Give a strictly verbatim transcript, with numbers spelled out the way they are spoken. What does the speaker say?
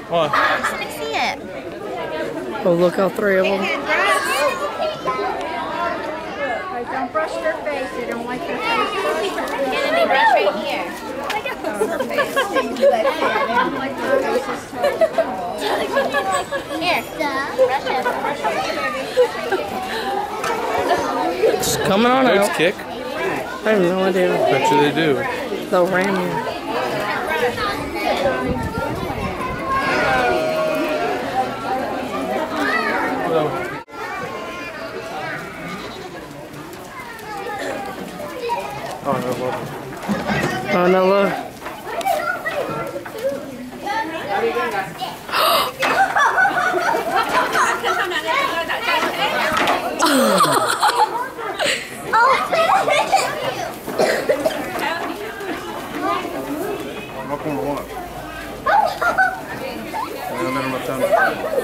What? I just want to see it. Oh, look, all three of them. Don't brush their face. They don't like their face brushed. Can they brush right here? Oh, her face stays left here. They don't like their faces touched. Here, brush it. It's coming on Goats out. kick? I have no idea. Bet you they do. They'll ram you. Hello. Oh, no, look. Oh, no, look. Vad kommer du ihåg? Jag menar med tänderna.